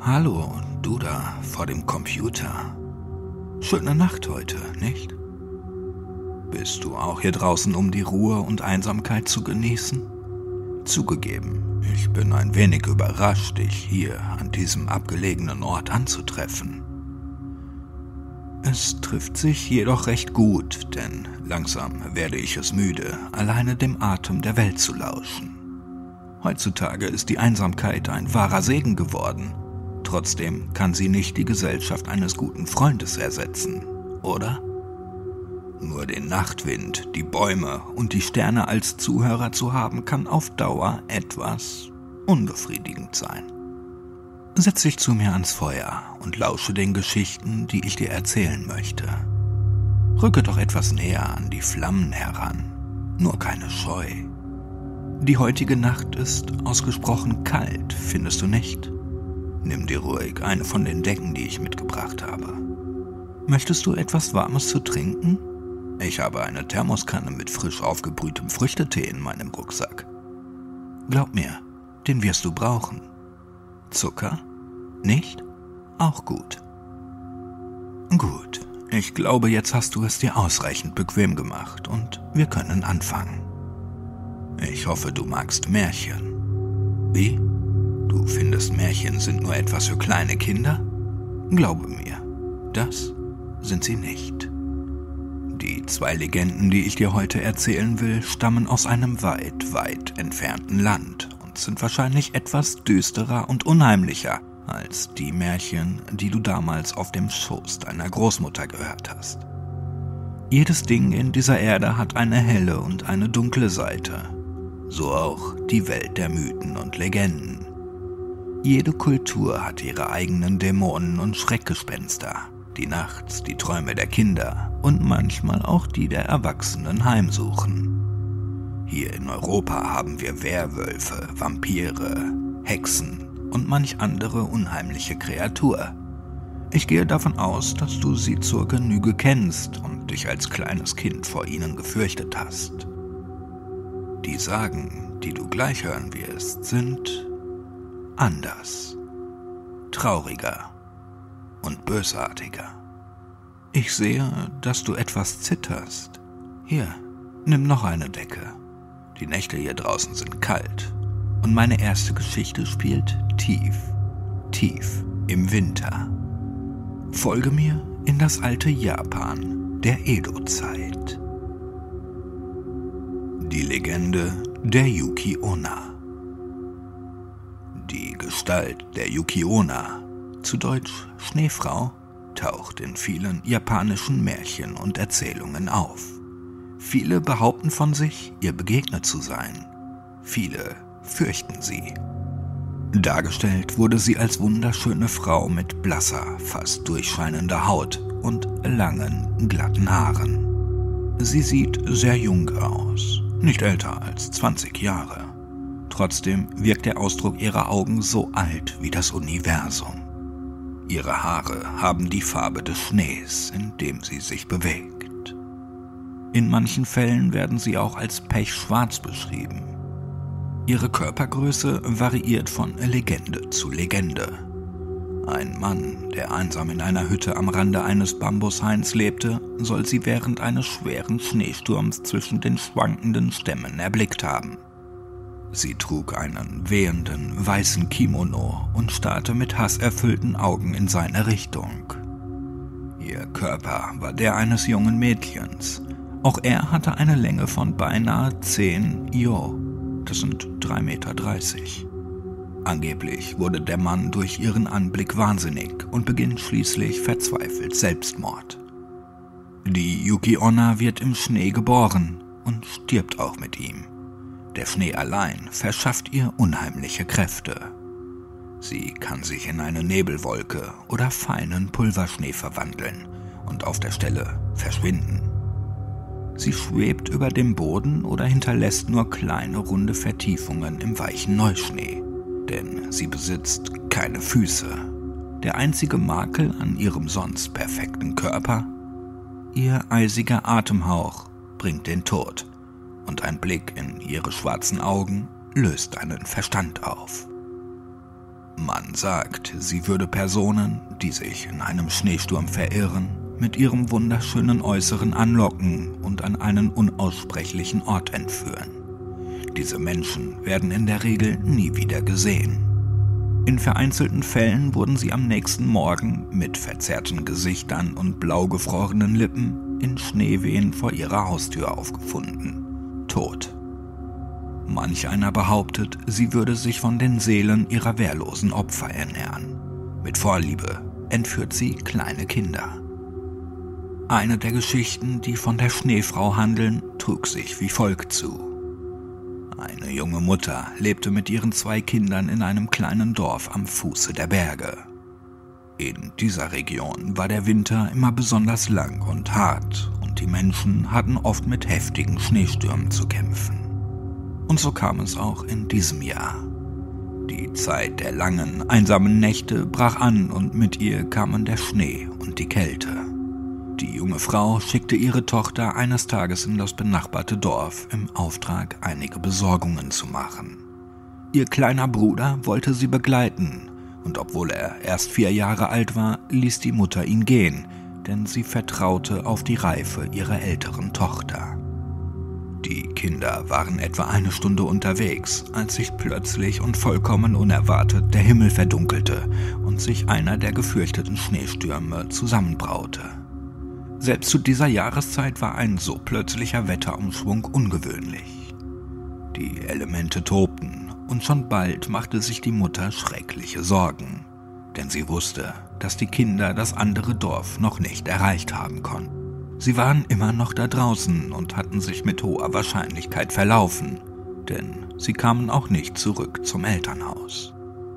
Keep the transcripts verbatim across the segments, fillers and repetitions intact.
Hallo, du da vor dem Computer. Schöne Nacht heute, nicht? Bist du auch hier draußen, um die Ruhe und Einsamkeit zu genießen? Zugegeben, ich bin ein wenig überrascht, dich hier an diesem abgelegenen Ort anzutreffen. Es trifft sich jedoch recht gut, denn langsam werde ich es müde, alleine dem Atem der Welt zu lauschen. Heutzutage ist die Einsamkeit ein wahrer Segen geworden. Trotzdem kann sie nicht die Gesellschaft eines guten Freundes ersetzen, oder? Nur den Nachtwind, die Bäume und die Sterne als Zuhörer zu haben, kann auf Dauer etwas unbefriedigend sein. Setz dich zu mir ans Feuer und lausche den Geschichten, die ich dir erzählen möchte. Rücke doch etwas näher an die Flammen heran, nur keine Scheu. Die heutige Nacht ist ausgesprochen kalt, findest du nicht? Nimm dir ruhig eine von den Decken, die ich mitgebracht habe. Möchtest du etwas Warmes zu trinken? Ich habe eine Thermoskanne mit frisch aufgebrühtem Früchtetee in meinem Rucksack. Glaub mir, den wirst du brauchen. Zucker? Nicht? Auch gut. Gut, ich glaube, jetzt hast du es dir ausreichend bequem gemacht und wir können anfangen. Ich hoffe, du magst Märchen. Wie? Du findest, Märchen sind nur etwas für kleine Kinder? Glaube mir, das sind sie nicht. Die zwei Legenden, die ich dir heute erzählen will, stammen aus einem weit, weit entfernten Land und sind wahrscheinlich etwas düsterer und unheimlicher als die Märchen, die du damals auf dem Schoß deiner Großmutter gehört hast. Jedes Ding in dieser Erde hat eine helle und eine dunkle Seite. So auch die Welt der Mythen und Legenden. Jede Kultur hat ihre eigenen Dämonen und Schreckgespenster, die nachts die Träume der Kinder und manchmal auch die der Erwachsenen heimsuchen. Hier in Europa haben wir Werwölfe, Vampire, Hexen und manch andere unheimliche Kreatur. Ich gehe davon aus, dass du sie zur Genüge kennst und dich als kleines Kind vor ihnen gefürchtet hast. Die Sagen, die du gleich hören wirst, sind anders, trauriger und bösartiger. Ich sehe, dass du etwas zitterst. Hier, nimm noch eine Decke. Die Nächte hier draußen sind kalt und meine erste Geschichte spielt tief, tief im Winter. Folge mir in das alte Japan der Edo-Zeit. Die Legende der Yuki-onna. Die Gestalt der Yuki-onna, zu Deutsch Schneefrau, taucht in vielen japanischen Märchen und Erzählungen auf. Viele behaupten von sich, ihr begegnet zu sein. Viele fürchten sie. Dargestellt wurde sie als wunderschöne Frau mit blasser, fast durchscheinender Haut und langen, glatten Haaren. Sie sieht sehr jung aus, nicht älter als zwanzig Jahre. Trotzdem wirkt der Ausdruck ihrer Augen so alt wie das Universum. Ihre Haare haben die Farbe des Schnees, in dem sie sich bewegt. In manchen Fällen werden sie auch als pechschwarz beschrieben. Ihre Körpergröße variiert von Legende zu Legende. Ein Mann, der einsam in einer Hütte am Rande eines Bambushains lebte, soll sie während eines schweren Schneesturms zwischen den schwankenden Stämmen erblickt haben. Sie trug einen wehenden, weißen Kimono und starrte mit hasserfüllten Augen in seine Richtung. Ihr Körper war der eines jungen Mädchens. Auch er hatte eine Länge von beinahe zehn Jo. Das sind drei Meter dreißig. Angeblich wurde der Mann durch ihren Anblick wahnsinnig und beginnt schließlich verzweifelt Selbstmord. Die Yuki-onna wird im Schnee geboren und stirbt auch mit ihm. Der Schnee allein verschafft ihr unheimliche Kräfte. Sie kann sich in eine Nebelwolke oder feinen Pulverschnee verwandeln und auf der Stelle verschwinden. Sie schwebt über dem Boden oder hinterlässt nur kleine runde Vertiefungen im weichen Neuschnee, denn sie besitzt keine Füße. Der einzige Makel an ihrem sonst perfekten Körper? Ihr eisiger Atemhauch bringt den Tod. Und ein Blick in ihre schwarzen Augen löst einen Verstand auf. Man sagt, sie würde Personen, die sich in einem Schneesturm verirren, mit ihrem wunderschönen Äußeren anlocken und an einen unaussprechlichen Ort entführen. Diese Menschen werden in der Regel nie wieder gesehen. In vereinzelten Fällen wurden sie am nächsten Morgen mit verzerrten Gesichtern und blau gefrorenen Lippen in Schneewehen vor ihrer Haustür aufgefunden, tot. Manch einer behauptet, sie würde sich von den Seelen ihrer wehrlosen Opfer ernähren. Mit Vorliebe entführt sie kleine Kinder. Eine der Geschichten, die von der Schneefrau handeln, trug sich wie folgt zu. Eine junge Mutter lebte mit ihren zwei Kindern in einem kleinen Dorf am Fuße der Berge. In dieser Region war der Winter immer besonders lang und hart und die Menschen hatten oft mit heftigen Schneestürmen zu kämpfen. Und so kam es auch in diesem Jahr. Die Zeit der langen, einsamen Nächte brach an und mit ihr kamen der Schnee und die Kälte. Die junge Frau schickte ihre Tochter eines Tages in das benachbarte Dorf im Auftrag, einige Besorgungen zu machen. Ihr kleiner Bruder wollte sie begleiten, und obwohl er erst vier Jahre alt war, ließ die Mutter ihn gehen, denn sie vertraute auf die Reife ihrer älteren Tochter. Die Kinder waren etwa eine Stunde unterwegs, als sich plötzlich und vollkommen unerwartet der Himmel verdunkelte und sich einer der gefürchteten Schneestürme zusammenbraute. Selbst zu dieser Jahreszeit war ein so plötzlicher Wetterumschwung ungewöhnlich. Die Elemente tobten und schon bald machte sich die Mutter schreckliche Sorgen, denn sie wusste, dass die Kinder das andere Dorf noch nicht erreicht haben konnten. Sie waren immer noch da draußen und hatten sich mit hoher Wahrscheinlichkeit verlaufen, denn sie kamen auch nicht zurück zum Elternhaus.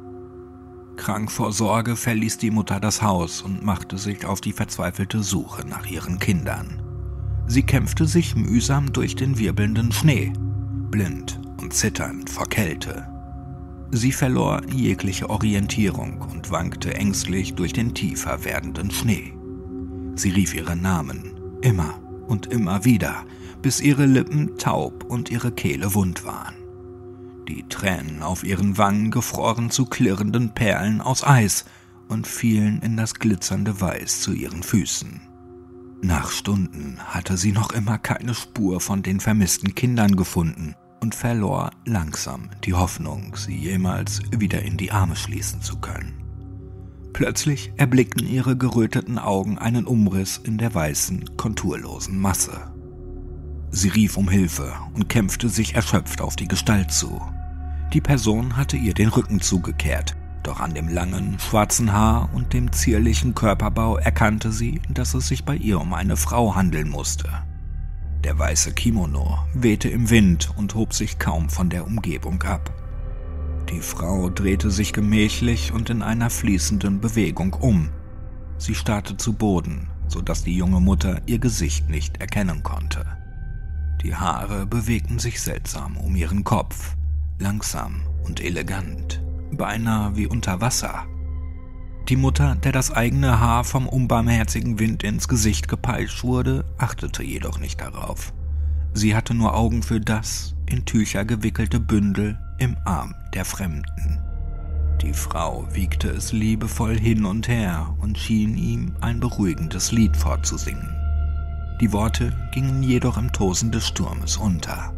Krank vor Sorge verließ die Mutter das Haus und machte sich auf die verzweifelte Suche nach ihren Kindern. Sie kämpfte sich mühsam durch den wirbelnden Schnee, blind und zitternd vor Kälte. Sie verlor jegliche Orientierung und wankte ängstlich durch den tiefer werdenden Schnee. Sie rief ihren Namen, immer und immer wieder, bis ihre Lippen taub und ihre Kehle wund waren. Die Tränen auf ihren Wangen gefroren zu klirrenden Perlen aus Eis und fielen in das glitzernde Weiß zu ihren Füßen. Nach Stunden hatte sie noch immer keine Spur von den vermissten Kindern gefunden und verlor langsam die Hoffnung, sie jemals wieder in die Arme schließen zu können. Plötzlich erblickten ihre geröteten Augen einen Umriss in der weißen, konturlosen Masse. Sie rief um Hilfe und kämpfte sich erschöpft auf die Gestalt zu. Die Person hatte ihr den Rücken zugekehrt, doch an dem langen, schwarzen Haar und dem zierlichen Körperbau erkannte sie, dass es sich bei ihr um eine Frau handeln musste. Der weiße Kimono wehte im Wind und hob sich kaum von der Umgebung ab. Die Frau drehte sich gemächlich und in einer fließenden Bewegung um. Sie starrte zu Boden, sodass die junge Mutter ihr Gesicht nicht erkennen konnte. Die Haare bewegten sich seltsam um ihren Kopf, langsam und elegant, beinahe wie unter Wasser. Die Mutter, der das eigene Haar vom unbarmherzigen Wind ins Gesicht gepeitscht wurde, achtete jedoch nicht darauf. Sie hatte nur Augen für das in Tücher gewickelte Bündel im Arm der Fremden. Die Frau wiegte es liebevoll hin und her und schien ihm ein beruhigendes Lied vorzusingen. Die Worte gingen jedoch im Tosen des Sturmes unter.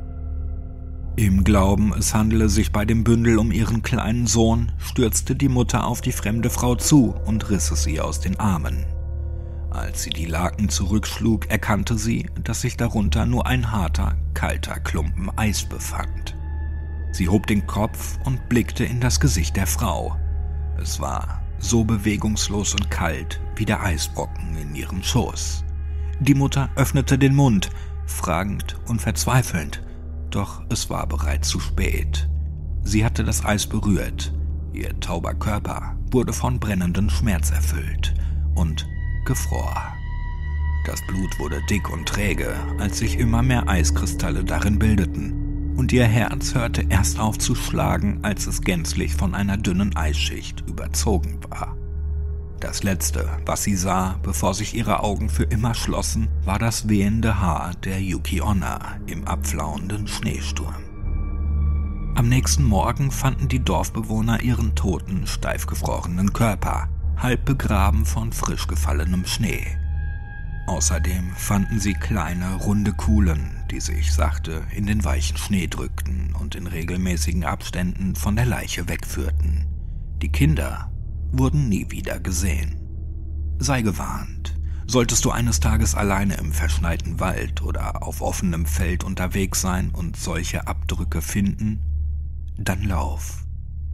Im Glauben, es handele sich bei dem Bündel um ihren kleinen Sohn, stürzte die Mutter auf die fremde Frau zu und riss es ihr aus den Armen. Als sie die Laken zurückschlug, erkannte sie, dass sich darunter nur ein harter, kalter Klumpen Eis befand. Sie hob den Kopf und blickte in das Gesicht der Frau. Es war so bewegungslos und kalt wie der Eisbrocken in ihrem Schoß. Die Mutter öffnete den Mund, fragend und verzweifelnd, doch es war bereits zu spät. Sie hatte das Eis berührt, ihr tauber Körper wurde von brennendem Schmerz erfüllt und gefror. Das Blut wurde dick und träge, als sich immer mehr Eiskristalle darin bildeten, und ihr Herz hörte erst auf zu schlagen, als es gänzlich von einer dünnen Eisschicht überzogen war. Das Letzte, was sie sah, bevor sich ihre Augen für immer schlossen, war das wehende Haar der Yuki Onna im abflauenden Schneesturm. Am nächsten Morgen fanden die Dorfbewohner ihren toten, steif gefrorenen Körper, halb begraben von frisch gefallenem Schnee. Außerdem fanden sie kleine, runde Kuhlen, die sich sachte in den weichen Schnee drückten und in regelmäßigen Abständen von der Leiche wegführten. Die Kinder wurden nie wieder gesehen. Sei gewarnt. Solltest du eines Tages alleine im verschneiten Wald oder auf offenem Feld unterwegs sein und solche Abdrücke finden, dann lauf.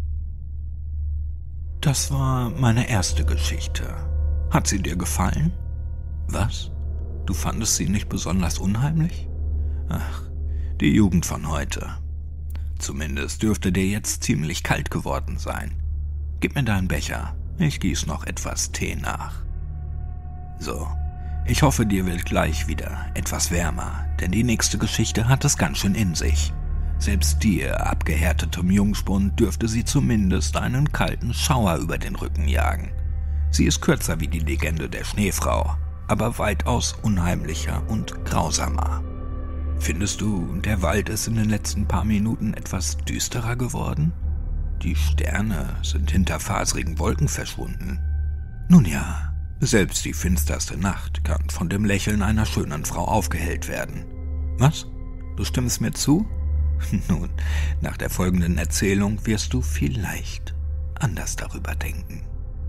Das war meine erste Geschichte. Hat sie dir gefallen? Was? Du fandest sie nicht besonders unheimlich? Ach, die Jugend von heute. Zumindest dürfte dir jetzt ziemlich kalt geworden sein. Gib mir deinen Becher, ich gieß noch etwas Tee nach. So, ich hoffe, dir wird gleich wieder etwas wärmer, denn die nächste Geschichte hat es ganz schön in sich. Selbst dir, abgehärtetem Jungspund, dürfte sie zumindest einen kalten Schauer über den Rücken jagen. Sie ist kürzer wie die Legende der Schneefrau, aber weitaus unheimlicher und grausamer. Findest du, der Wald ist in den letzten paar Minuten etwas düsterer geworden? Die Sterne sind hinter faserigen Wolken verschwunden. Nun ja, selbst die finsterste Nacht kann von dem Lächeln einer schönen Frau aufgehellt werden. Was? Du stimmst mir zu? Nun, nach der folgenden Erzählung wirst du vielleicht anders darüber denken.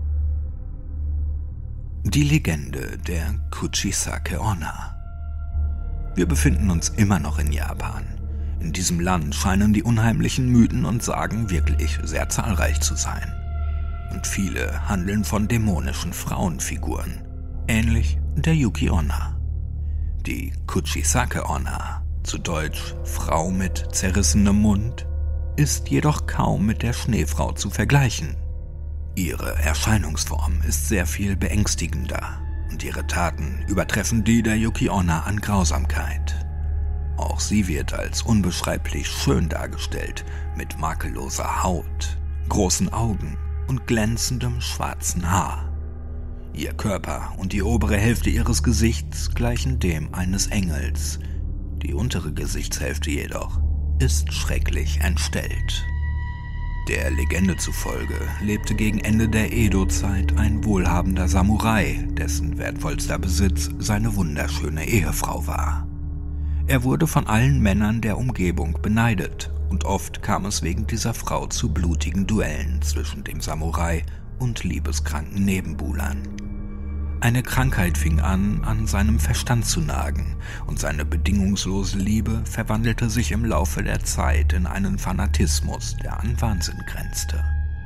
Die Legende der Kuchisake Onna. Wir befinden uns immer noch in Japan. In diesem Land scheinen die unheimlichen Mythen und Sagen wirklich sehr zahlreich zu sein. Und viele handeln von dämonischen Frauenfiguren, ähnlich der Yuki Onna. Die Kuchisake Onna, zu Deutsch Frau mit zerrissenem Mund, ist jedoch kaum mit der Schneefrau zu vergleichen. Ihre Erscheinungsform ist sehr viel beängstigender und ihre Taten übertreffen die der Yuki Onna an Grausamkeit. Auch sie wird als unbeschreiblich schön dargestellt, mit makelloser Haut, großen Augen und glänzendem schwarzen Haar. Ihr Körper und die obere Hälfte ihres Gesichts gleichen dem eines Engels. Die untere Gesichtshälfte jedoch ist schrecklich entstellt. Der Legende zufolge lebte gegen Ende der Edo-Zeit ein wohlhabender Samurai, dessen wertvollster Besitz seine wunderschöne Ehefrau war. Er wurde von allen Männern der Umgebung beneidet und oft kam es wegen dieser Frau zu blutigen Duellen zwischen dem Samurai und liebeskranken Nebenbuhlern. Eine Krankheit fing an, an seinem Verstand zu nagen, und seine bedingungslose Liebe verwandelte sich im Laufe der Zeit in einen Fanatismus, der an Wahnsinn grenzte.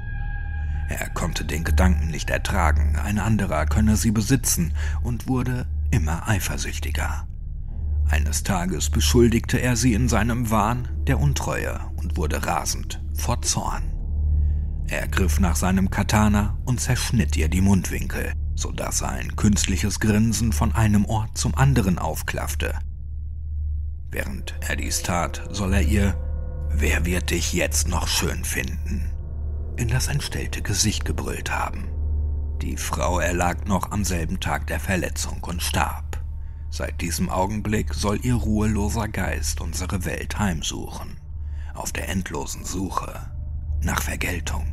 Er konnte den Gedanken nicht ertragen, ein anderer könne sie besitzen, und wurde immer eifersüchtiger. Eines Tages beschuldigte er sie in seinem Wahn der Untreue und wurde rasend vor Zorn. Er griff nach seinem Katana und zerschnitt ihr die Mundwinkel, sodass ein künstliches Grinsen von einem Ohr zum anderen aufklaffte. Während er dies tat, soll er ihr »Wer wird dich jetzt noch schön finden?« in das entstellte Gesicht gebrüllt haben. Die Frau erlag noch am selben Tag der Verletzung und starb. Seit diesem Augenblick soll ihr ruheloser Geist unsere Welt heimsuchen, auf der endlosen Suche nach Vergeltung.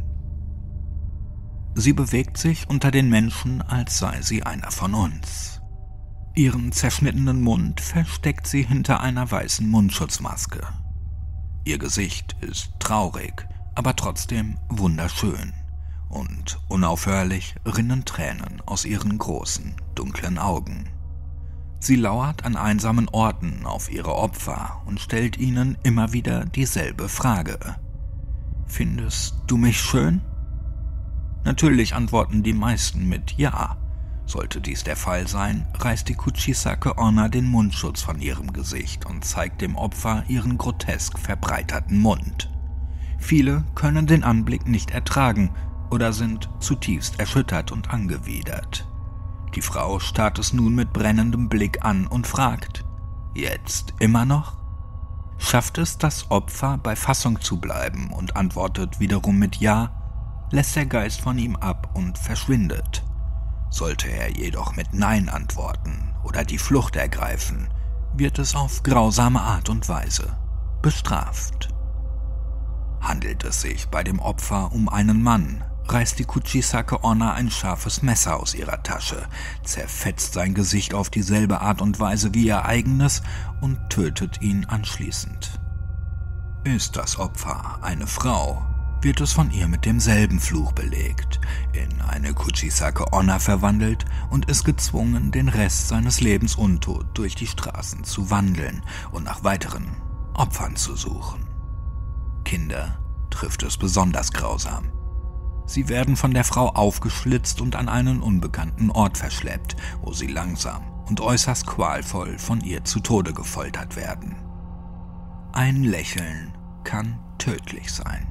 Sie bewegt sich unter den Menschen, als sei sie einer von uns. Ihren zerschnittenen Mund versteckt sie hinter einer weißen Mundschutzmaske. Ihr Gesicht ist traurig, aber trotzdem wunderschön, und unaufhörlich rinnen Tränen aus ihren großen, dunklen Augen. Sie lauert an einsamen Orten auf ihre Opfer und stellt ihnen immer wieder dieselbe Frage: »Findest du mich schön?« Natürlich antworten die meisten mit Ja. Sollte dies der Fall sein, reißt die Kuchisake Onna den Mundschutz von ihrem Gesicht und zeigt dem Opfer ihren grotesk verbreiterten Mund. Viele können den Anblick nicht ertragen oder sind zutiefst erschüttert und angewidert. Die Frau starrt es nun mit brennendem Blick an und fragt: »Jetzt immer noch?« Schafft es das Opfer, bei Fassung zu bleiben und antwortet wiederum mit Ja, lässt der Geist von ihm ab und verschwindet. Sollte er jedoch mit Nein antworten oder die Flucht ergreifen, wird es auf grausame Art und Weise bestraft. Handelt es sich bei dem Opfer um einen Mann, reißt die Kuchisake Onna ein scharfes Messer aus ihrer Tasche, zerfetzt sein Gesicht auf dieselbe Art und Weise wie ihr eigenes und tötet ihn anschließend. Ist das Opfer eine Frau, wird es von ihr mit demselben Fluch belegt, in eine Kuchisake Onna verwandelt und ist gezwungen, den Rest seines Lebens untot durch die Straßen zu wandeln und nach weiteren Opfern zu suchen. Kinder trifft es besonders grausam. Sie werden von der Frau aufgeschlitzt und an einen unbekannten Ort verschleppt, wo sie langsam und äußerst qualvoll von ihr zu Tode gefoltert werden. Ein Lächeln kann tödlich sein.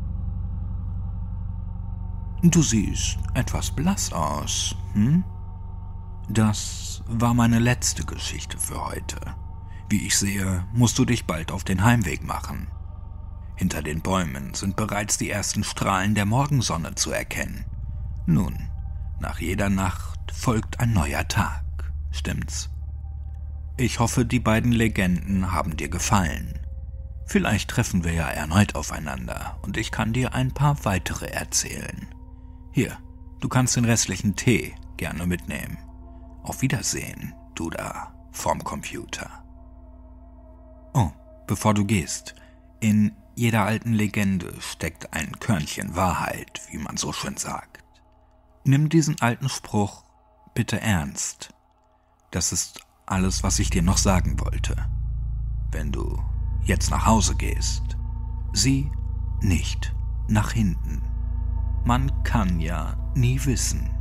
Du siehst etwas blass aus, hm? Das war meine letzte Geschichte für heute. Wie ich sehe, musst du dich bald auf den Heimweg machen. Hinter den Bäumen sind bereits die ersten Strahlen der Morgensonne zu erkennen. Nun, nach jeder Nacht folgt ein neuer Tag, stimmt's? Ich hoffe, die beiden Legenden haben dir gefallen. Vielleicht treffen wir ja erneut aufeinander und ich kann dir ein paar weitere erzählen. Hier, du kannst den restlichen Tee gerne mitnehmen. Auf Wiedersehen, du da, vorm Computer. Oh, bevor du gehst, in jeder alten Legende steckt ein Körnchen Wahrheit, wie man so schön sagt. Nimm diesen alten Spruch bitte ernst. Das ist alles, was ich dir noch sagen wollte. Wenn du jetzt nach Hause gehst, sieh nicht nach hinten. Man kann ja nie wissen.